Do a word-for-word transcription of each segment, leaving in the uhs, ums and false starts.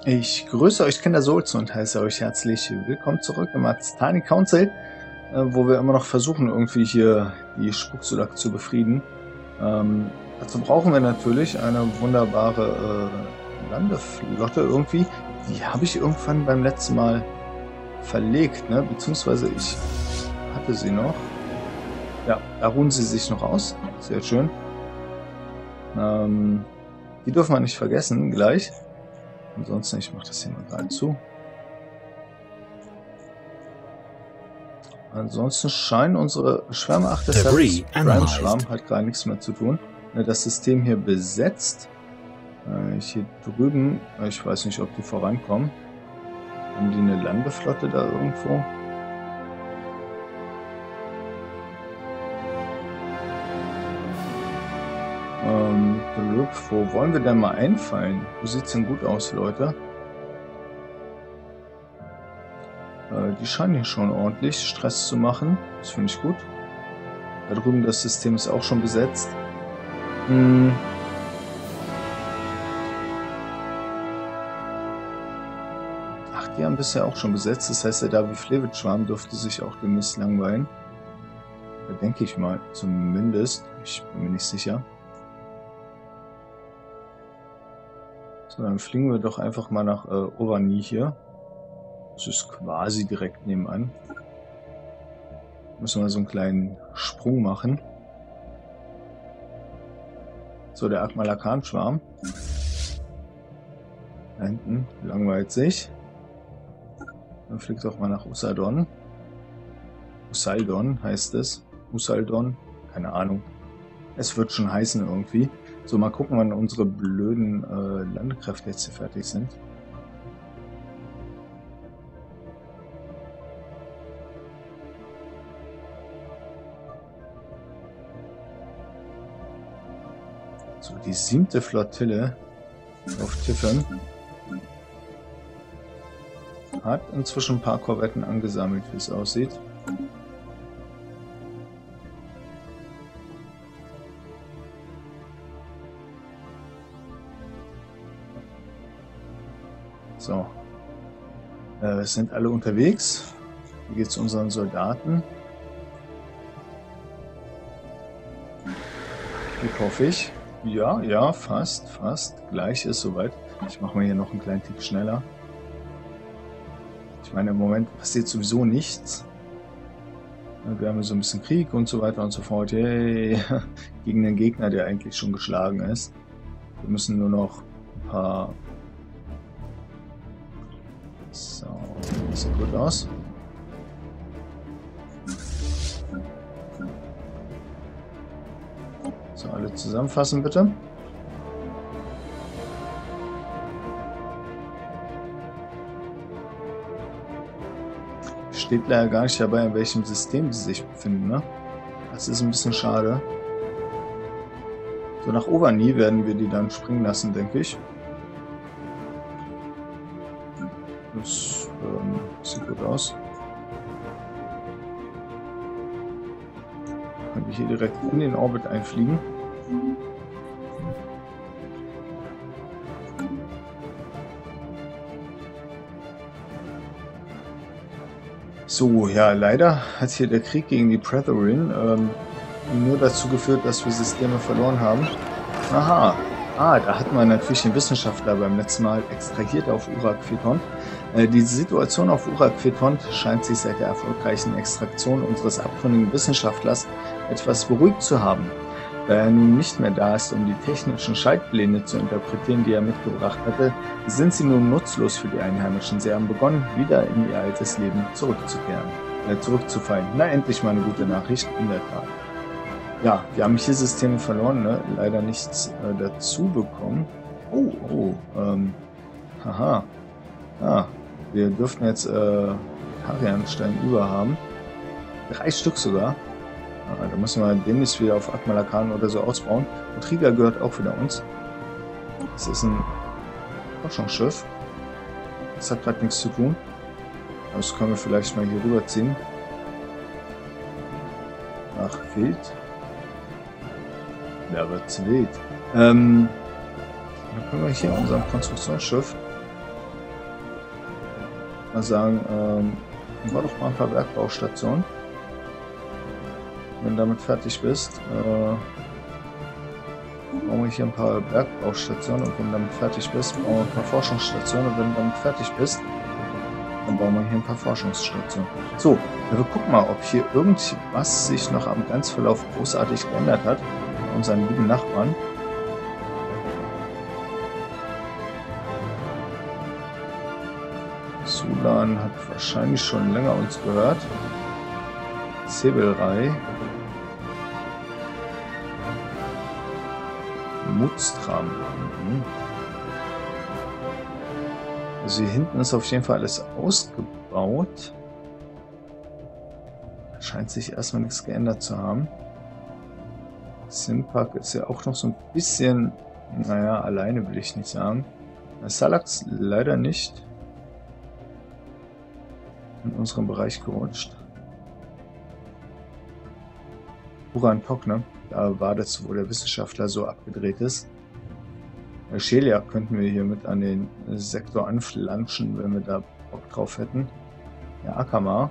Ich grüße euch, Kinder Souls, und heiße euch herzlich willkommen zurück im Aztani Council, äh, wo wir immer noch versuchen, irgendwie hier die Spuksulak zu befrieden. Ähm, dazu brauchen wir natürlich eine wunderbare äh, Landeflotte irgendwie. Die habe ich irgendwann beim letzten Mal verlegt, ne? Beziehungsweise ich hatte sie noch. Ja, da ruhen sie sich noch aus. Sehr schön. Ähm, die dürfen wir nicht vergessen, gleich. Ansonsten, ich mache das hier mal gerade zu. Ansonsten scheinen unsere Schwärme, ach, das Schwarm hat gerade nichts mehr zu tun. Das System hier besetzt. Äh, hier drüben, ich weiß nicht, ob die vorankommen. Haben die eine Landeflotte da irgendwo? Ähm, Glück, wo wollen wir denn mal einfallen? Wo sieht es denn gut aus, Leute? Äh, die scheinen hier schon ordentlich Stress zu machen. Das finde ich gut. Da drüben, das System ist auch schon besetzt. Hm. Ach, die haben bisher auch schon besetzt. Das heißt, der David-Flevit-Schwarm dürfte sich auch demnächst langweilen. Da denke ich mal, zumindest. Ich bin mir nicht sicher. So, dann fliegen wir doch einfach mal nach äh, Ovani hier. Das ist quasi direkt nebenan. Müssen wir so einen kleinen Sprung machen. So, der Akmalakan-Schwarm. Da hinten langweilt sich. Dann fliegt doch mal nach Usadon. Usaldon heißt es. Usaldon, keine Ahnung. Es wird schon heißen irgendwie. So, mal gucken, wann unsere blöden äh, Landekräfte jetzt hier fertig sind. So, die siebte Flottille auf Tiffin hat inzwischen ein paar Korvetten angesammelt, wie es aussieht. So, äh, sind alle unterwegs. Wie geht es unseren Soldaten? Wie hoffe ich? Ja, ja, fast, fast. Gleich ist soweit. Ich mache mal hier noch einen kleinen Tick schneller. Ich meine, im Moment passiert sowieso nichts. Wir haben so ein bisschen Krieg und so weiter und so fort. Yay. Gegen den Gegner, der eigentlich schon geschlagen ist. Wir müssen nur noch ein paar... So, das sieht gut aus. So, alle zusammenfassen bitte. Steht leider gar nicht dabei, in welchem System sie sich befinden, ne? Das ist ein bisschen schade. So, nach Ovani werden wir die dann springen lassen, denke ich. Das ähm, sieht gut aus. Können wir hier direkt in den Orbit einfliegen. So, ja, leider hat hier der Krieg gegen die Pretherin ähm, nur dazu geführt, dass wir Systeme verloren haben. Aha, ah, da hatten wir natürlich den Wissenschaftler beim letzten Mal extrahiert auf Uraquetont. Äh, die Situation auf Uraquetont scheint sich seit der erfolgreichen Extraktion unseres abtrünnigen Wissenschaftlers etwas beruhigt zu haben. Da er nun nicht mehr da ist, um die technischen Schaltpläne zu interpretieren, die er mitgebracht hatte, sind sie nun nutzlos für die Einheimischen. Sie haben begonnen, wieder in ihr altes Leben zurückzukehren, äh, zurückzufallen. Na, endlich mal eine gute Nachricht, in der Tat. Ja, wir haben hier Systeme verloren, ne? Leider nichts äh, dazu bekommen. Oh, oh, ähm, haha. Ah, wir dürften jetzt äh, Karianstein über haben. Drei Stück sogar. Ah, da müssen wir demnächst wieder auf Akmalakan oder so ausbauen. Und Riga gehört auch wieder uns. Das ist ein Forschungsschiff. Das hat gerade nichts zu tun. Das können wir vielleicht mal hier rüberziehen. Ach, wild. Ja, wird's wild. Ähm, dann können wir hier unser Konstruktionsschiff mal sagen, ähm, bau doch mal ein paar Bergbaustationen. Wenn du damit fertig bist, äh, bauen wir hier ein paar Bergbaustationen und wenn du damit fertig bist, bauen wir ein paar Forschungsstationen und wenn du damit fertig bist, dann bauen wir hier ein paar Forschungsstationen. So, wir gucken mal, ob hier irgendwas sich noch am Grenzverlauf großartig geändert hat bei unseren lieben Nachbarn. Sulan hat wahrscheinlich schon länger uns gehört. Zebelrei. Mutstram. Mhm. Also hier hinten ist auf jeden Fall alles ausgebaut. Da scheint sich erstmal nichts geändert zu haben. Simpark ist ja auch noch so ein bisschen, naja, alleine will ich nicht sagen. Salax leider nicht in unserem Bereich gerutscht. Uran Tok, ne? Da war das, wo der Wissenschaftler so abgedreht ist. Schelia könnten wir hier mit an den Sektor anflanschen, wenn wir da Bock drauf hätten. Ja, Akama.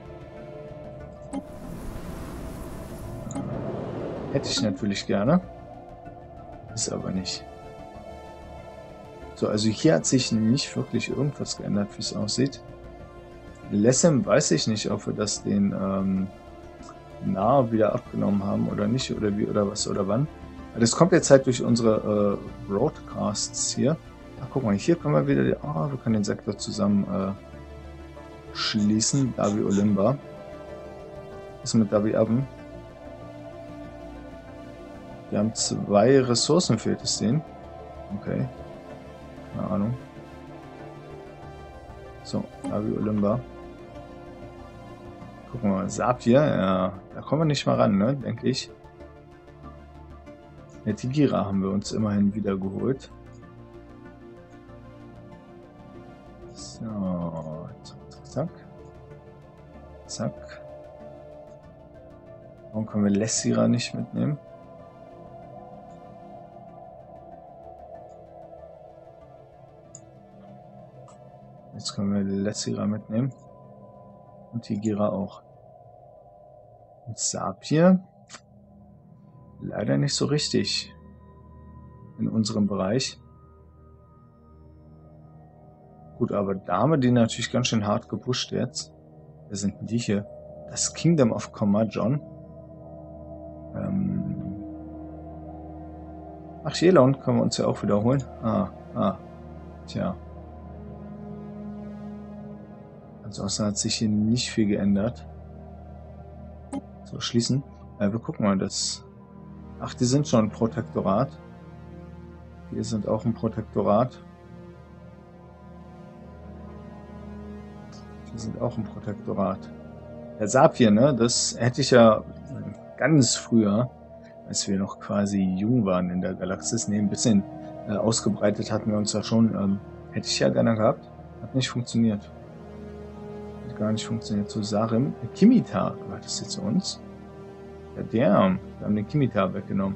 Hätte ich natürlich gerne. Ist aber nicht. So, also hier hat sich nicht wirklich irgendwas geändert, wie es aussieht. Lessem weiß ich nicht, ob wir das den ähm, Nah wieder abgenommen haben oder nicht, oder wie, oder was, oder wann. Das kommt jetzt halt durch unsere äh, Broadcasts hier. Ach, guck mal, hier können wir wieder, ah, oh, wir können den Sektor zusammen äh, schließen. Davi Olimba. Was ist mit Davi Aben? Wir haben zwei Ressourcen, fehlt es denen. Okay. Keine Ahnung. So, Davi Olimba. Gucken wir mal, Sapir, ja, da kommen wir nicht mal ran, ne, denke ich. Ja, Tigira haben wir uns immerhin wieder geholt. So, zack, zack. Zack. Warum können wir Lessira nicht mitnehmen? Jetzt können wir Lessira mitnehmen. Und Tigira auch. Und Sapir. Leider nicht so richtig in unserem Bereich. Gut, aber da haben wir die natürlich ganz schön hart gepusht jetzt. Wer sind denn die hier? Das Kingdom of Comajon. Ähm Ach, Jelon können wir uns ja auch wiederholen. Ah, ah. Tja. Ansonsten hat sich hier nicht viel geändert. So, schließen. Äh, wir gucken mal, das... Ach, die sind schon ein Protektorat. Wir sind auch ein Protektorat. Wir sind auch ein Protektorat. Der Sapir, ne? Das hätte ich ja ganz früher, als wir noch quasi jung waren in der Galaxis, ne, ein bisschen äh, ausgebreitet hatten wir uns ja schon. Ähm, hätte ich ja gerne gehabt. Hat nicht funktioniert. Hat gar nicht funktioniert. So, Sarim. Kimitar gehört das jetzt zu uns. Ja, der. Wir haben den Kimitar weggenommen.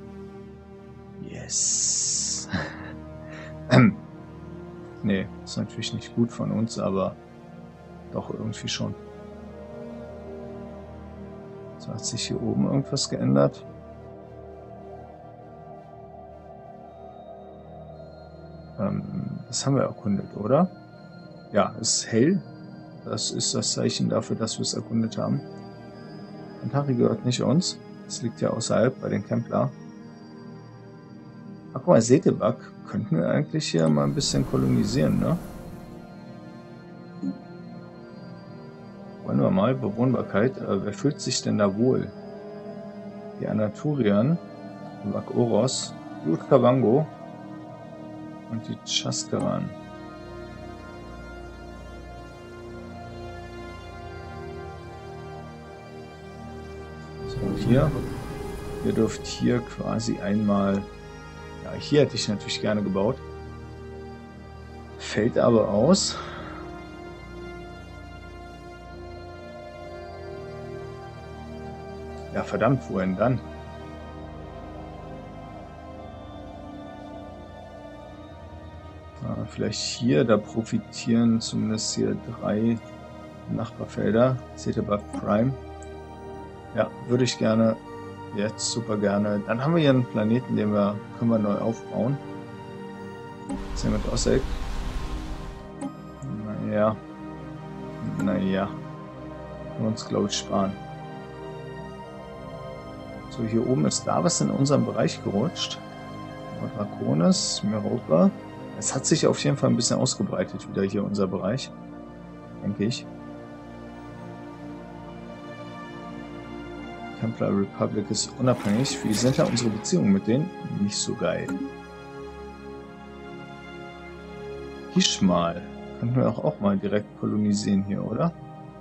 Yes. Nee, ist natürlich nicht gut von uns, aber doch irgendwie schon. So, hat sich hier oben irgendwas geändert? Ähm, das haben wir erkundet, oder? Ja, ist hell. Das ist das Zeichen dafür, dass wir es erkundet haben. Antari gehört nicht uns. Das liegt ja außerhalb bei den Kempler. Ach guck mal, Setebak könnten wir eigentlich hier mal ein bisschen kolonisieren, ne? Wollen wir mal, Bewohnbarkeit. Äh, wer fühlt sich denn da wohl? Die Anaturian, Vakoros, Yutkavango und die Chaskaran. So, und hier. Ihr dürft hier quasi einmal... Ja, hier hätte ich natürlich gerne gebaut. Fällt aber aus. Ja, verdammt, wohin dann? vielleicht hier, da profitieren zumindest hier drei Nachbarfelder. Seht ihr bei Prime? Ja, würde ich gerne. Jetzt super gerne. Dann haben wir hier einen Planeten, den wir können wir neu aufbauen. Was ist hier mit Ossek? Naja. Naja. Können wir uns, glaube ich, sparen. So, hier oben ist da was in unserem Bereich gerutscht. Draconis, Miropa. Es hat sich auf jeden Fall ein bisschen ausgebreitet, wieder hier unser Bereich. Denke ich. Templar Republic ist unabhängig. Wie sind da unsere Beziehungen mit denen? Nicht so geil. Hishmal. Könnten wir auch, auch mal direkt kolonisieren hier, oder?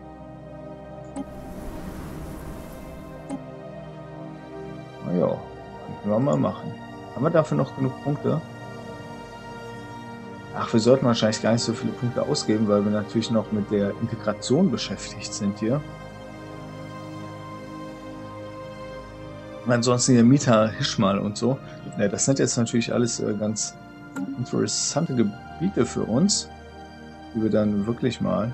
Na ja, könnten wir mal machen. Haben wir dafür noch genug Punkte? Ach, wir sollten wahrscheinlich gar nicht so viele Punkte ausgeben, weil wir natürlich noch mit der Integration beschäftigt sind hier. Und ansonsten hier Mita, Hishmal und so. Ja, das sind jetzt natürlich alles äh, ganz interessante Gebiete für uns, die wir dann wirklich mal...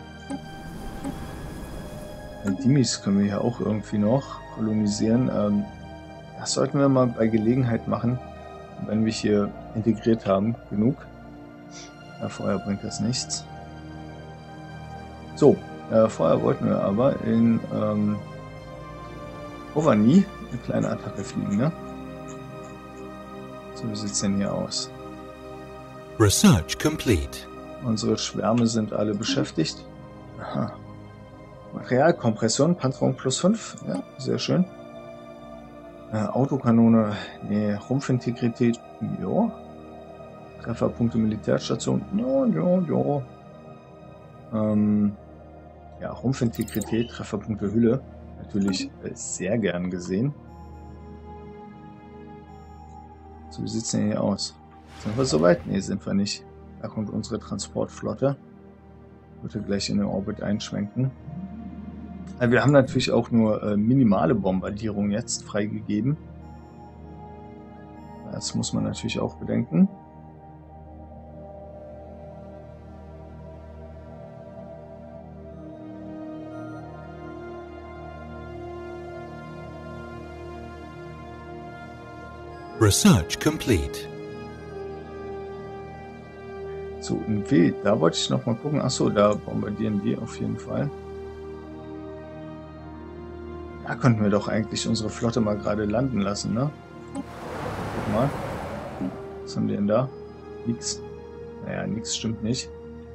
Ja, Dimis können wir hier auch irgendwie noch kolonisieren. Ähm, das sollten wir mal bei Gelegenheit machen, wenn wir hier integriert haben. Genug. Ja, vorher bringt das nichts. So, äh, vorher wollten wir aber in ähm, Ovani eine kleine Attacke fliegen, ne? So, wie sieht es denn hier aus? Research complete. Unsere Schwärme sind alle beschäftigt. Aha. Materialkompression, Panzerung plus fünf. Ja, sehr schön. Äh, Autokanone, nee, Rumpfintegrität, jo. Trefferpunkte Militärstation, jo, jo, jo. Ähm, ja, Rumpfintegrität, Trefferpunkte Hülle. Natürlich äh, sehr gern gesehen. So, wie sieht es denn hier aus? Sind wir soweit? Ne, sind wir nicht. Da kommt unsere Transportflotte. Würde gleich in den Orbit einschwenken. Also wir haben natürlich auch nur äh, minimale Bombardierung jetzt freigegeben. Das muss man natürlich auch bedenken. Research complete. So, in Wild, da wollte ich noch mal gucken. Achso, da bombardieren die auf jeden Fall. Da könnten wir doch eigentlich unsere Flotte mal gerade landen lassen, ne? Guck mal. Was haben die denn da? Nix. Naja, nix stimmt nicht.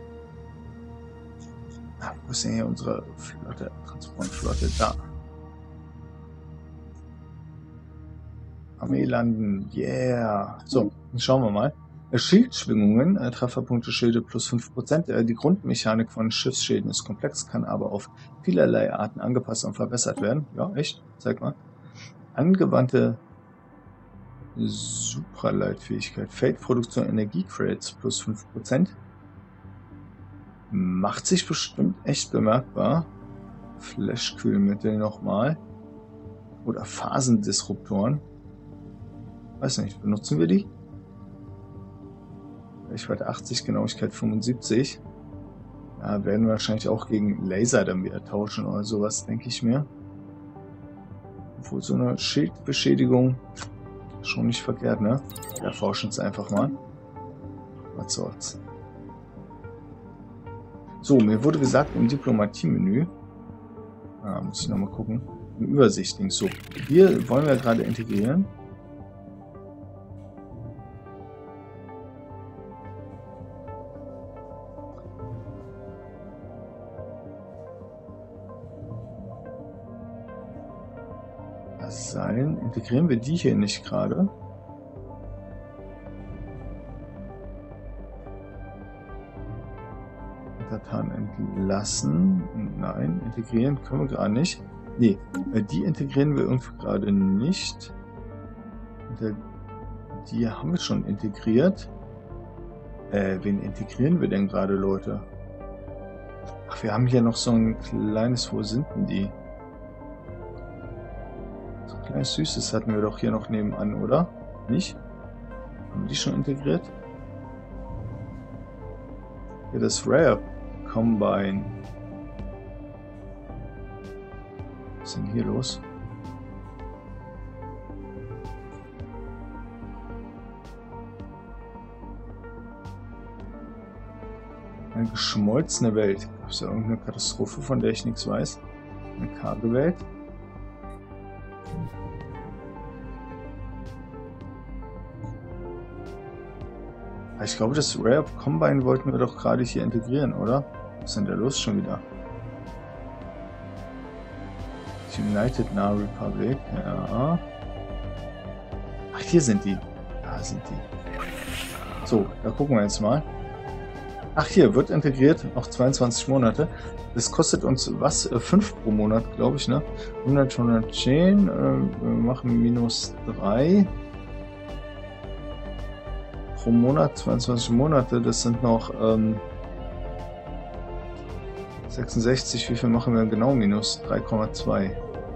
Ah, wo ist denn hier unsere Flotte? Transportflotte? Da. Armee landen. Yeah. So, dann schauen wir mal. Schildschwingungen, äh, Trefferpunkte, Schilde plus fünf Prozent. Äh, die Grundmechanik von Schiffsschilden ist komplex, kann aber auf vielerlei Arten angepasst und verbessert werden. Ja, echt? Zeig mal. Angewandte Supraleitfähigkeit. Feldproduktion Energiecredits plus fünf Prozent. Macht sich bestimmt echt bemerkbar. Flashkühlmittel nochmal. Oder Phasendisruptoren. Weiß nicht, benutzen wir die? Reichweite achtzig, Genauigkeit fünfundsiebzig. Ja, werden wir wahrscheinlich auch gegen Laser dann wieder tauschen oder sowas, denke ich mir. Obwohl so eine Schildbeschädigung schon nicht verkehrt, ne? Wir erforschen es einfach mal. Was soll's. So, mir wurde gesagt im Diplomatie-Menü, ah, muss ich nochmal gucken, im Übersichtling. So, hier wollen wir gerade integrieren. Sein. Integrieren wir die hier nicht gerade? Untertan entlassen. Nein, integrieren können wir gerade nicht. Nee, die integrieren wir irgendwie gerade nicht. Die haben wir schon integriert. Äh, wen integrieren wir denn gerade, Leute? Ach, wir haben hier noch so ein kleines, wo sind denn die? Kleines Süßes hatten wir doch hier noch nebenan, oder? Nicht? Haben wir die schon integriert? Hier das Rare Combine. Was ist denn hier los? Eine geschmolzene Welt. Gab es da irgendeine Katastrophe, von der ich nichts weiß? Eine karge Welt. Ich glaube, das Rare Combine wollten wir doch gerade hier integrieren, oder? Was ist denn da los schon wieder? United Nah Republic, ja. Ach, hier sind die. Da sind die. So, da gucken wir jetzt mal. Ach, hier wird integriert, noch zweiundzwanzig Monate. Das kostet uns was? fünf pro Monat, glaube ich, ne? hundert, hundertzehn, äh, wir machen minus drei. Pro Monat, zweiundzwanzig Monate, das sind noch ähm, sechsundsechzig, wie viel machen wir genau minus? drei Komma zwei.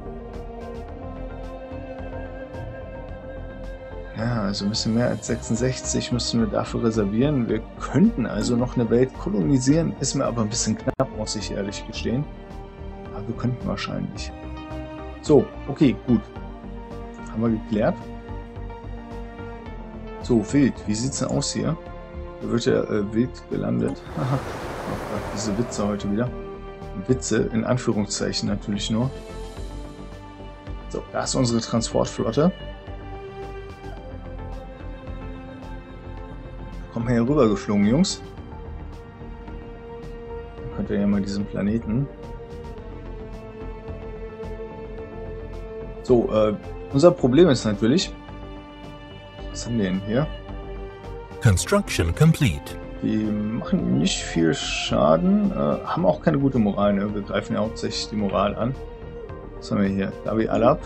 Ja, also ein bisschen mehr als sechsundsechzig müssen wir dafür reservieren. Wir könnten also noch eine Welt kolonisieren, ist mir aber ein bisschen knapp, muss ich ehrlich gestehen. Aber wir könnten wahrscheinlich. So, okay, gut. Haben wir geklärt. So, wild. Wie sieht's denn aus hier? Da wird ja äh, wild gelandet. Haha. Oh Gott, diese Witze heute wieder. Witze, in Anführungszeichen natürlich nur. So, da ist unsere Transportflotte. Kommen wir hier rüber geflogen, Jungs. Dann könnt ihr ja mal diesen Planeten. So, äh, unser Problem ist natürlich... Was haben wir denn hier? Construction complete. Die machen nicht viel Schaden, äh, haben auch keine gute Moral, ne? Wir greifen ja hauptsächlich die Moral an. Was haben wir hier? Davi Alab.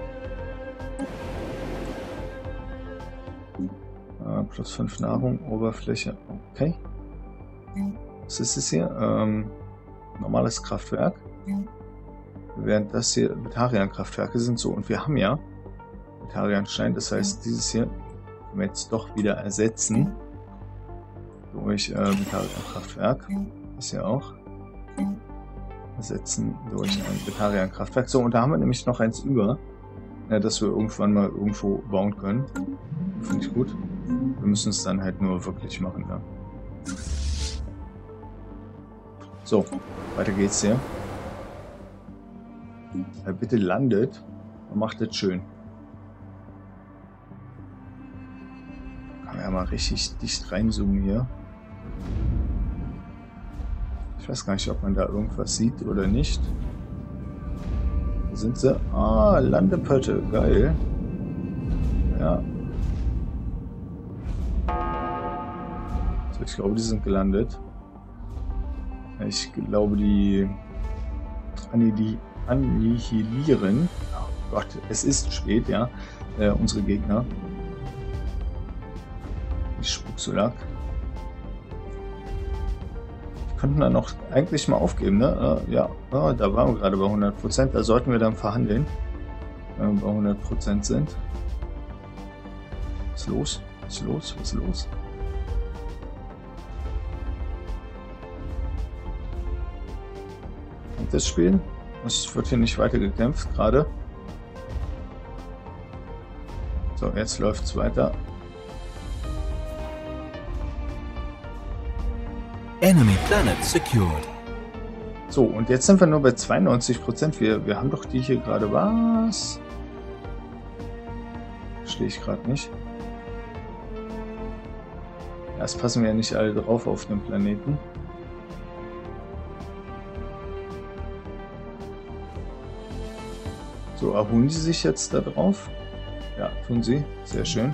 Äh, plus fünf Nahrung, Oberfläche. Okay. Was ist es hier? Ähm, normales Kraftwerk. Während das hier Metarian-Kraftwerke sind so. Und wir haben ja Metarian-Stein, das heißt, dieses hier können wir jetzt doch wieder ersetzen durch äh, Metarian-Kraftwerk. Ist ja auch. Ersetzen durch ein Metarian-Kraftwerk. So, und da haben wir nämlich noch eins über, ja, das wir irgendwann mal irgendwo bauen können. Finde ich gut. Wir müssen es dann halt nur wirklich machen. Ja. So, weiter geht's hier. Ja, bitte landet und macht das schön. Kann man ja mal richtig dicht reinzoomen hier. Ich weiß gar nicht, ob man da irgendwas sieht oder nicht. Da sind sie. Ah, Landepötte. Geil. Ja. So, ich glaube, die sind gelandet. Ich glaube, die... Ah, nee, die annihilieren. Oh Gott, es ist spät, ja. Äh, unsere Gegner. Die Spucksulak. Die könnten dann noch eigentlich mal aufgeben, ne? Äh, ja, oh, da waren wir gerade bei hundert Prozent. Da sollten wir dann verhandeln, wenn wir bei hundert Prozent sind. Was ist los? Was ist los? Was ist los? Und das Spiel? Es wird hier nicht weiter gekämpft gerade. So, jetzt läuft es weiter. Enemy planet secured. So, und jetzt sind wir nur bei zweiundneunzig Prozent. Wir, wir haben doch die hier gerade. Was? Verstehe ich gerade nicht. Ja, es passen wir ja nicht alle drauf auf dem Planeten. So, erholen sie sich jetzt da drauf? Ja, tun sie. Sehr schön.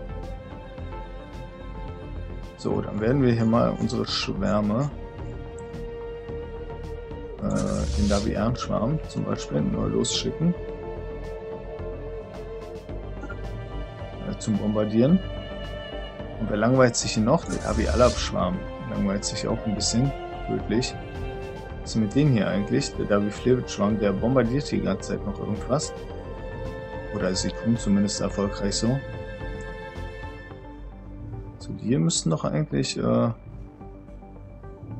So, dann werden wir hier mal unsere Schwärme, äh, den Davian-Schwarm zum Beispiel, nur losschicken. Äh, zum Bombardieren. Und wer langweilt sich hier noch? Der Davi-Alab-Schwarm. Langweilt sich auch ein bisschen. Tödlich. Was ist mit denen hier eigentlich? Der Davi-Flevit-Schwarm, der bombardiert die ganze Zeit noch irgendwas. Oder sie tun zumindest erfolgreich so. So, die hier müssten doch eigentlich äh,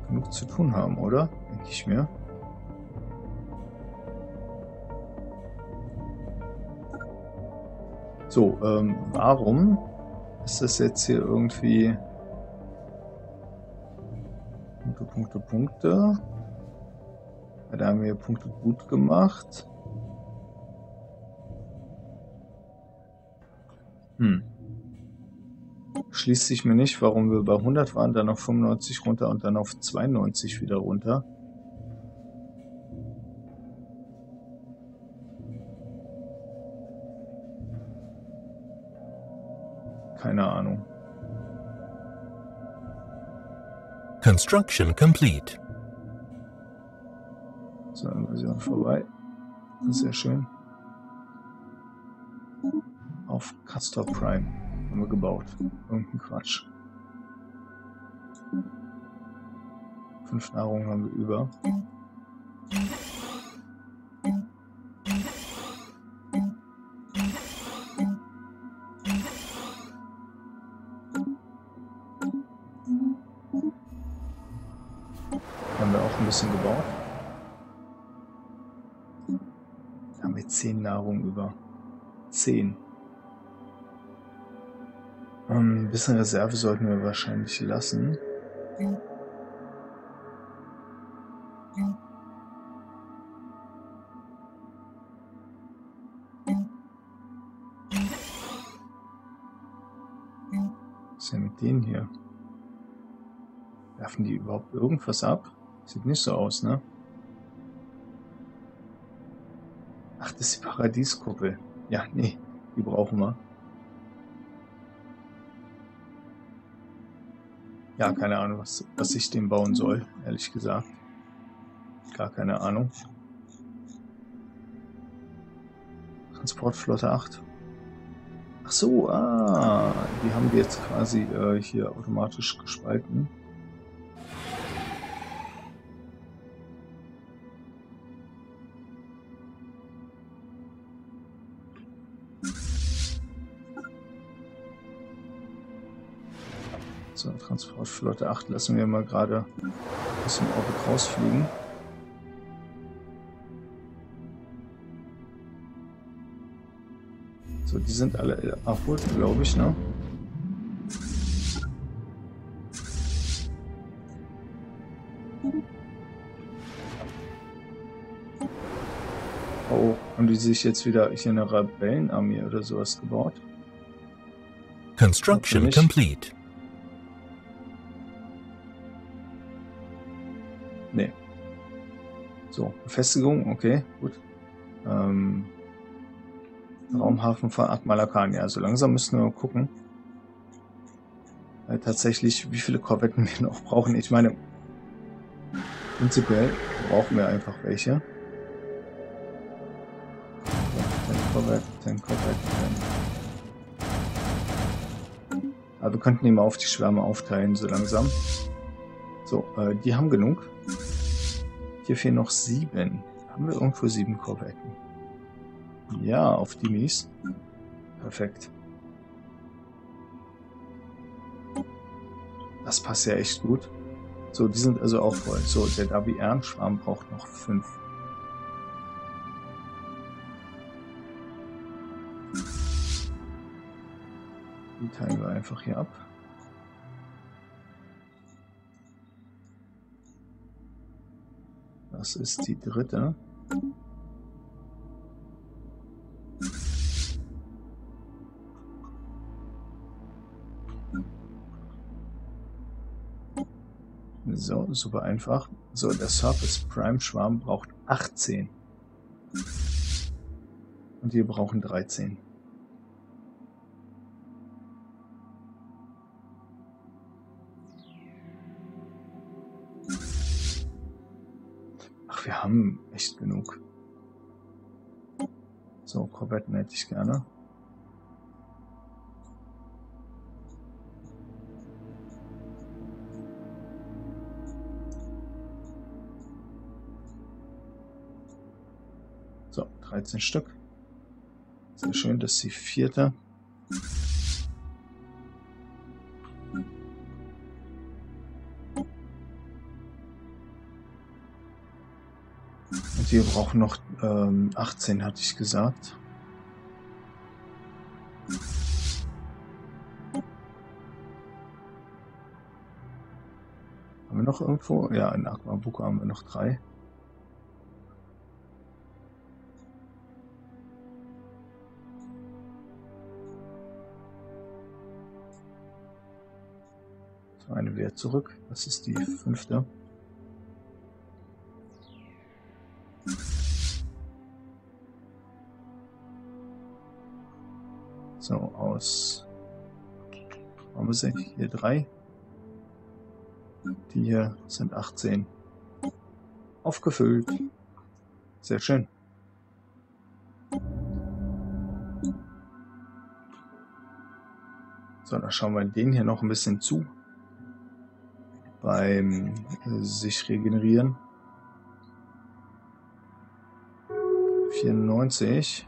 genug zu tun haben, oder? Denke ich mir. So, ähm, warum ist das jetzt hier irgendwie Punkte, Punkte, Punkte? Ja, da haben wir Punkte gut gemacht. Hm. Schließt sich mir nicht, warum wir bei hundert waren, dann auf fünfundneunzig runter und dann auf zweiundneunzig wieder runter. Keine Ahnung. Construction complete. So, Invasion vorbei. Sehr schön. Auf Castor Prime haben wir gebaut. Irgendein Quatsch. Fünf Nahrung haben wir über. Haben wir auch ein bisschen gebaut. Da haben wir zehn Nahrung über. Zehn. Ein bisschen Reserve sollten wir wahrscheinlich lassen. Was ist denn mit denen hier? Werfen die überhaupt irgendwas ab? Sieht nicht so aus, ne? Ach, das ist die Paradieskuppel. Ja, nee, die brauchen wir. Ja, keine Ahnung, was, was ich dem bauen soll, ehrlich gesagt. Gar keine Ahnung. Transportflotte acht. Ach so, ah, die haben wir jetzt quasi äh, hier automatisch gespalten. So, Transportflotte acht lassen wir mal gerade aus dem Orbit rausfliegen. So, die sind alle erholt, glaube ich, ne? Oh, haben die sich jetzt wieder hier eine Rebellenarmee oder sowas gebaut? Construction complete. Nee. So, Befestigung, okay, gut. Ähm, Raumhafen von Akmalakan, ja, so langsam müssen wir gucken. Äh, tatsächlich, wie viele Korvetten wir noch brauchen. Ich meine, prinzipiell brauchen wir einfach welche. zehn Korvetten, zehn Korvetten. Aber wir könnten die mal auf die Schwärme aufteilen, so langsam. So, äh, die haben genug. Hier fehlen noch sieben. Haben wir irgendwo sieben Korvetten? Ja, auf die Mies. Perfekt. Das passt ja echt gut. So, die sind also auch voll. So, der Davi-Ernschwarm braucht noch fünf. Die teilen wir einfach hier ab. Das ist die dritte. So, super einfach. So, der Surface Prime Schwarm braucht achtzehn. Und wir brauchen dreizehn. Ach, wir haben echt genug. So, Korvetten hätte ich gerne. So, dreizehn Stück. Sehr schön, das ist die vierte. Und wir brauchen noch ähm, achtzehn, hatte ich gesagt. Haben wir noch irgendwo? Ja, in Aquabuca haben wir noch drei. So, eine Wehr zurück. Das ist die fünfte. So, aus. Haben wir sie? Hier drei. Die hier sind achtzehn. Aufgefüllt. Sehr schön. So, dann schauen wir den hier noch ein bisschen zu. Beim äh, sich regenerieren. vierundneunzig.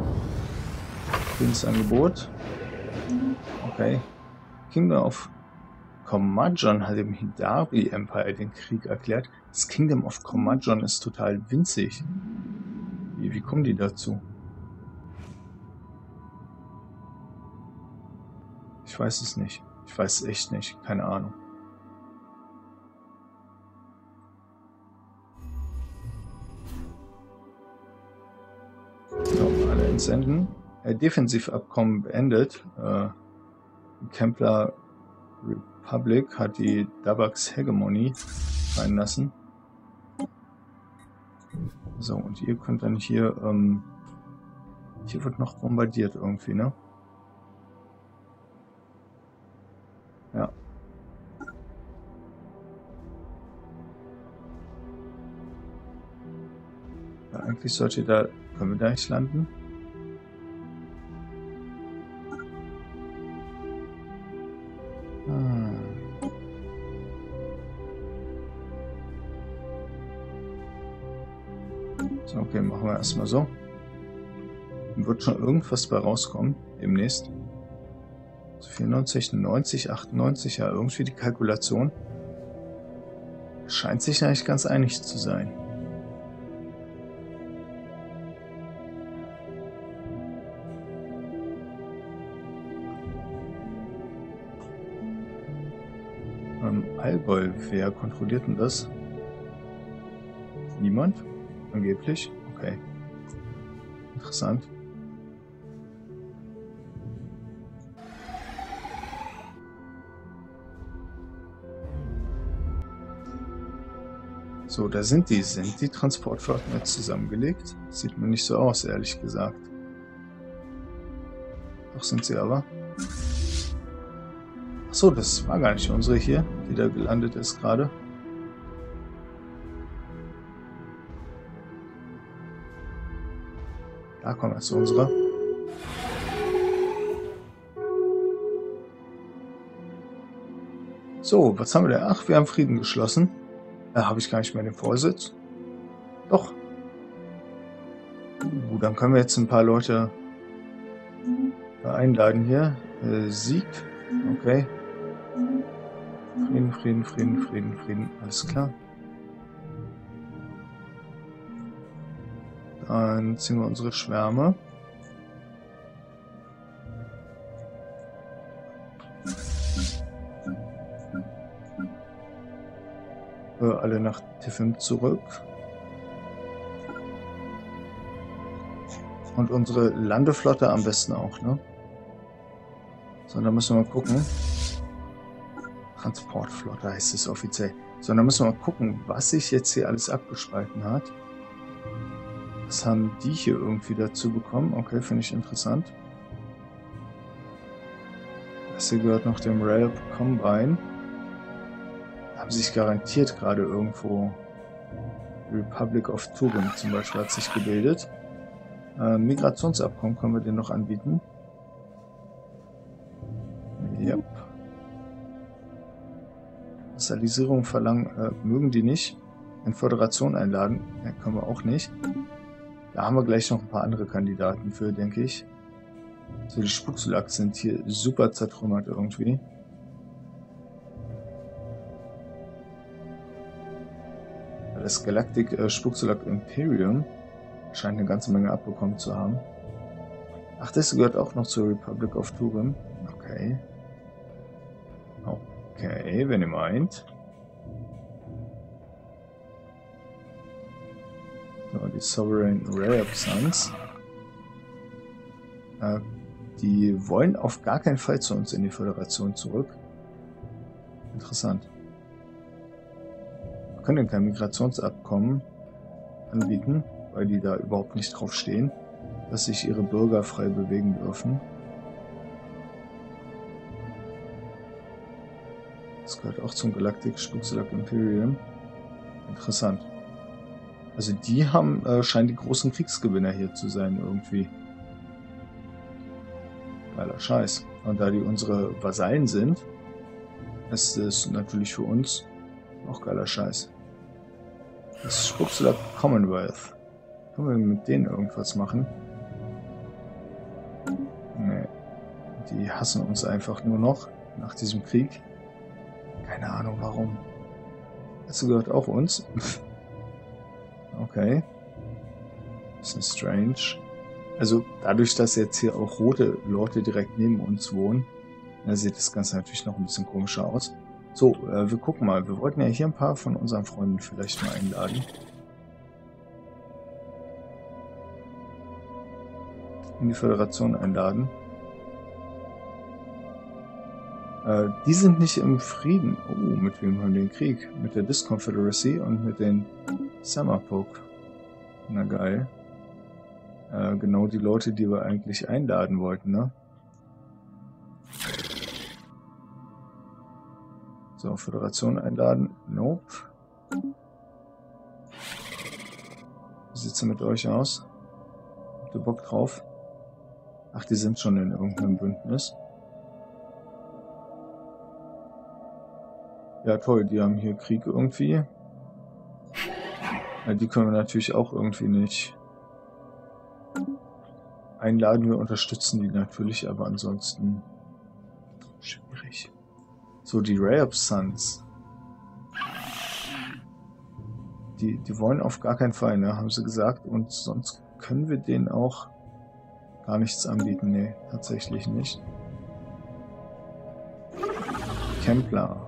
Angebot. Okay. Kingdom of Curmudgeon hat dem Hidari Empire den Krieg erklärt. Das Kingdom of Curmudgeon ist total winzig. Wie, wie kommen die dazu? Ich weiß es nicht. Ich weiß es echt nicht. Keine Ahnung. So, alle entsenden. Äh, Defensivabkommen beendet. Äh, Templar Republic hat die Dabax Hegemony fallen lassen. So, und ihr könnt dann hier, ähm, hier wird noch bombardiert irgendwie, ne? Ja. Ja, eigentlich sollte da, können wir da nicht landen? So, okay, machen wir erstmal so. Wird schon irgendwas bei rauskommen, demnächst. So vierundneunzig, neunzig, achtundneunzig, ja, irgendwie die Kalkulation scheint sich eigentlich ganz einig zu sein. Ähm, Allgäu, wer kontrolliert denn das? Niemand? Angeblich? Okay. Interessant. So, da sind die. Sind die Transportflotten jetzt zusammengelegt? Sieht mir nicht so aus, ehrlich gesagt. Doch sind sie aber. Achso, das war gar nicht unsere hier, die da gelandet ist gerade. Da kommen jetzt unsere. So, was haben wir denn? Ach, wir haben Frieden geschlossen. Da habe ich gar nicht mehr den Vorsitz. Doch. Uh, dann können wir jetzt ein paar Leute einladen hier. Äh, Sieg. Okay. Frieden, Frieden, Frieden, Frieden, Frieden. Alles klar. Dann ziehen wir unsere Schwärme. Äh, alle nach Tiffin zurück. Und unsere Landeflotte am besten auch, ne? So, dann müssen wir mal gucken. Transportflotte heißt es offiziell. So, dann müssen wir mal gucken, was sich jetzt hier alles abgespalten hat. Was haben die hier irgendwie dazu bekommen? Okay, finde ich interessant. Das hier gehört noch dem Realp Combine. Da haben sich garantiert gerade irgendwo Republic of Turin zum Beispiel hat sich gebildet. Äh, Migrationsabkommen können wir den noch anbieten. Yep. Vassalisierung verlangen äh, mögen die nicht. In Föderation einladen ja, können wir auch nicht. Da haben wir gleich noch ein paar andere Kandidaten für, denke ich. So, die Sputzlachs sind hier super zertrümmert irgendwie. Das Galactic äh, Spucksulag Imperium scheint eine ganze Menge abbekommen zu haben. Ach, das gehört auch noch zur Republic of Turin. Okay. Okay, wenn ihr meint. So, die Sovereign Rayab Sons. Äh, die wollen auf gar keinen Fall zu uns in die Föderation zurück. Interessant. Wir können kein Migrationsabkommen anbieten, weil die da überhaupt nicht drauf stehen, dass sich ihre Bürger frei bewegen dürfen. Das gehört auch zum Galactic Spucksulag Imperium. Interessant. Also die haben, äh, scheinen die großen Kriegsgewinner hier zu sein irgendwie. Geiler Scheiß. Und da die unsere Vasallen sind, ist es natürlich für uns auch geiler Scheiß. Das Spucksulag Commonwealth. Können wir mit denen irgendwas machen? Nee. Die hassen uns einfach nur noch nach diesem Krieg. Keine Ahnung warum. Das gehört auch uns. Okay. Bisschen strange. Also dadurch, dass jetzt hier auch rote Leute direkt neben uns wohnen, da sieht das Ganze natürlich noch ein bisschen komischer aus. So, äh, wir gucken mal. Wir wollten ja hier ein paar von unseren Freunden vielleicht mal einladen. In die Föderation einladen. Äh, die sind nicht im Frieden. Oh, mit wem haben wir den Krieg? Mit der Disconfederacy und mit den Summerpoke. Na geil. Äh, genau die Leute, die wir eigentlich einladen wollten, ne? So, Föderation einladen. Nope. Wie sieht's denn mit euch aus? Habt ihr Bock drauf? Ach, die sind schon in irgendeinem Bündnis. Ja, toll, die haben hier Krieg irgendwie. Ja, die können wir natürlich auch irgendwie nicht einladen. Wir unterstützen die natürlich, aber ansonsten schwierig. So, die Rayab Sons. Die, die wollen auf gar keinen Fall, ne, haben sie gesagt. Und sonst können wir denen auch gar nichts anbieten. Ne, tatsächlich nicht. Templar.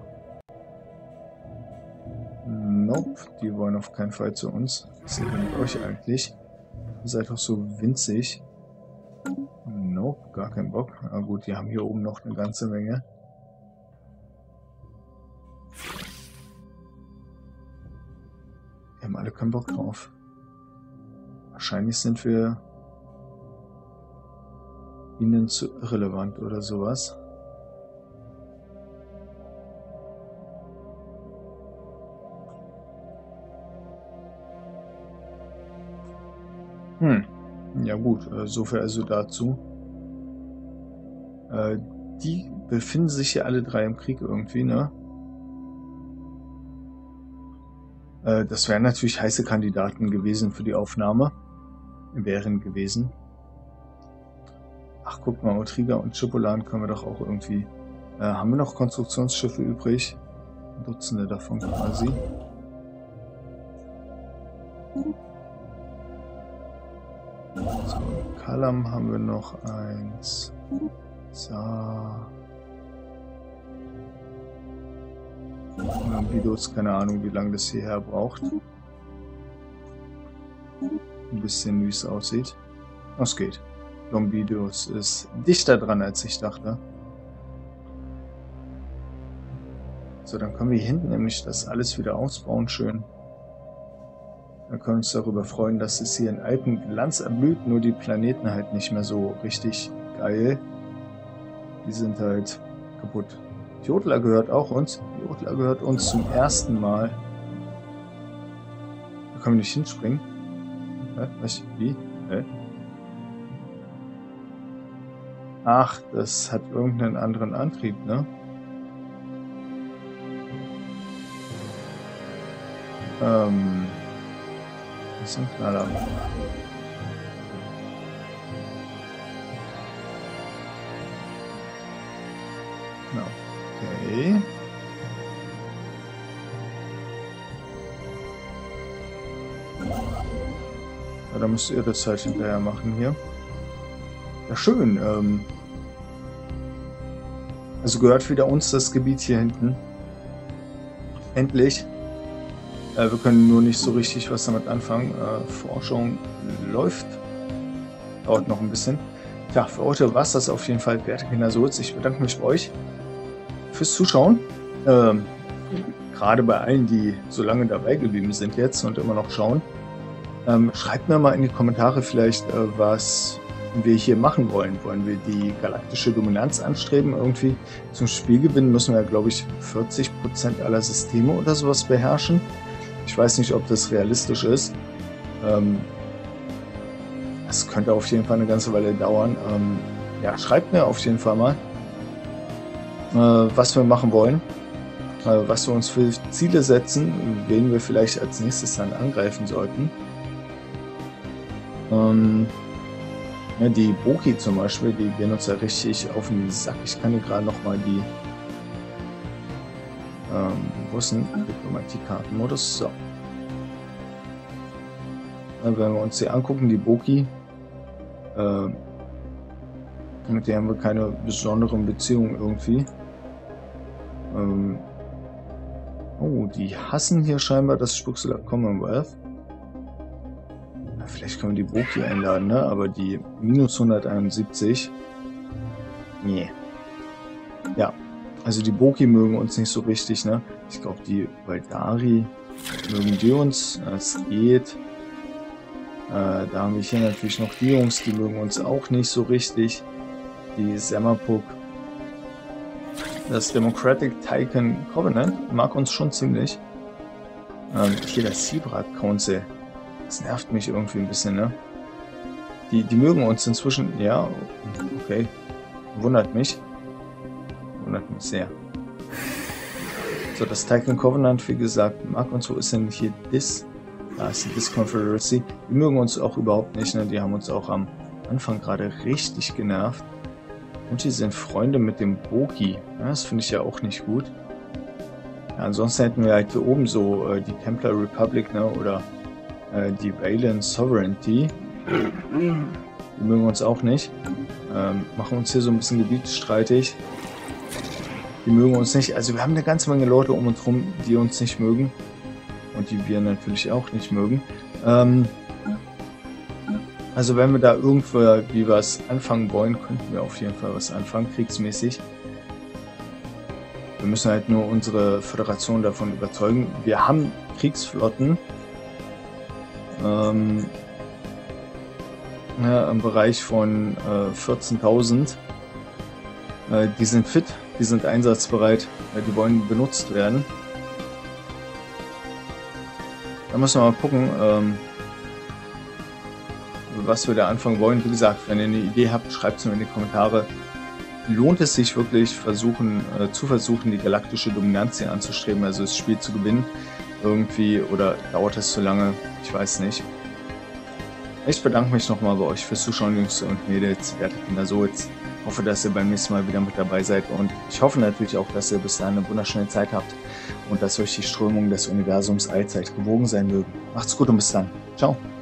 Nope, die wollen auf keinen Fall zu uns. Was ist denn mit euch eigentlich? Ihr seid doch so winzig. Nope, gar keinen Bock. Na gut, die haben hier oben noch eine ganze Menge. Die haben alle keinen Bock drauf. Wahrscheinlich sind wir ihnen zu irrelevant oder sowas. Hm, ja gut, so viel also dazu. Äh, die befinden sich ja alle drei im Krieg irgendwie, ne? Äh, das wären natürlich heiße Kandidaten gewesen für die Aufnahme. Wären gewesen. Ach, guck mal, Otriga und Chipolan können wir doch auch irgendwie... Äh, haben wir noch Konstruktionsschiffe übrig? Dutzende davon quasi. So, Kalam haben wir noch eins. So. Lombidos, keine Ahnung, wie lange das hierher braucht. Ein bisschen, wie es aussieht. Oh, es geht. Lombidos ist dichter dran, als ich dachte. So, dann können wir hier hinten nämlich das alles wieder ausbauen, schön. Dann können wir uns darüber freuen, dass es hier in Alpenglanz erblüht, nur die Planeten halt nicht mehr so richtig geil. Die sind halt kaputt. Jodler gehört auch uns. Jodler gehört uns zum ersten Mal. Da können wir nicht hinspringen. Hä? Was? Wie? Hä? Ach, das hat irgendeinen anderen Antrieb, ne? Ähm... Das ist ein Knaller. Okay. Ja, da müsst ihr das halt hinterher machen hier. Ja, schön. Ähm also gehört wieder uns das Gebiet hier hinten. Endlich. Äh, wir können nur nicht so richtig was damit anfangen. Äh, Forschung läuft. Dauert noch ein bisschen. Ja, für heute war es das auf jeden Fall, werte Kinder Souls. Ich bedanke mich bei euch fürs Zuschauen. Ähm, gerade bei allen, die so lange dabei geblieben sind jetzt und immer noch schauen. Ähm, schreibt mir mal in die Kommentare vielleicht, äh, was wir hier machen wollen. Wollen wir die galaktische Dominanz anstreben? Irgendwie zum Spielgewinn müssen wir, glaube ich, vierzig Prozent aller Systeme oder sowas beherrschen. Ich weiß nicht, ob das realistisch ist. Ähm, das könnte auf jeden Fall eine ganze Weile dauern. Ähm, ja, schreibt mir auf jeden Fall mal, äh, was wir machen wollen. Äh, was wir uns für Ziele setzen, wen wir vielleicht als nächstes dann angreifen sollten. Ähm, ja, die Boki zum Beispiel, die gehen uns ja richtig auf den Sack. Ich kann hier gerade nochmal die ähm, wo ist denn Diplomatie-Kartenmodus? So. Ja, wenn wir uns die angucken, die Boki, äh, mit der haben wir keine besonderen Beziehungen irgendwie. Ähm, oh, die hassen hier scheinbar das Spucksel Commonwealth. Vielleicht können wir die Boki einladen, ne? Aber die minus hunderteinundsiebzig. Nee. Ja. Also die Boki mögen uns nicht so richtig, ne? Ich glaube, die Valdari mögen die uns. Es geht. Äh, da haben wir hier natürlich noch die Jungs, die mögen uns auch nicht so richtig. Die Semmerpuck. Das Democratic Titan Covenant mag uns schon ziemlich. Ähm, hier das Seabrat Council. Das nervt mich irgendwie ein bisschen, ne? Die, die mögen uns inzwischen, ja, okay. Wundert mich. Wundert mich sehr. So, das Titan Covenant, wie gesagt, mag uns, wo ist denn hier Dis? Da ist die Dis Confederacy. Die mögen uns auch überhaupt nicht, ne? Die haben uns auch am Anfang gerade richtig genervt. Und die sind Freunde mit dem Boki. Ja, das finde ich ja auch nicht gut. Ja, ansonsten hätten wir halt hier oben so äh, die Templar Republic, ne? Oder die Valen Sovereignty. Die mögen uns auch nicht. Ähm, machen uns hier so ein bisschen gebietsstreitig. Die mögen uns nicht. Also wir haben eine ganze Menge Leute um uns rum, die uns nicht mögen. Und die wir natürlich auch nicht mögen. Ähm, also wenn wir da irgendwie was anfangen wollen, könnten wir auf jeden Fall was anfangen, kriegsmäßig. Wir müssen halt nur unsere Föderation davon überzeugen. Wir haben Kriegsflotten. Ähm, ja, im Bereich von äh, vierzehntausend. Äh, die sind fit, die sind einsatzbereit, äh, die wollen benutzt werden. Da müssen wir mal gucken, ähm, was wir da anfangen wollen. Wie gesagt, wenn ihr eine Idee habt, schreibt es mir in die Kommentare. Lohnt es sich wirklich, versuchen, äh, zu versuchen, die galaktische Dominanz hier anzustreben, also das Spiel zu gewinnen? Irgendwie, oder dauert es zu lange? Ich weiß nicht. Ich bedanke mich nochmal bei euch fürs Zuschauen, Jungs und Mädels, werte Kinder Souls. Ich hoffe, dass ihr beim nächsten Mal wieder mit dabei seid und ich hoffe natürlich auch, dass ihr bis dahin eine wunderschöne Zeit habt und dass euch die Strömungen des Universums allzeit gewogen sein mögen. Macht's gut und bis dann. Ciao.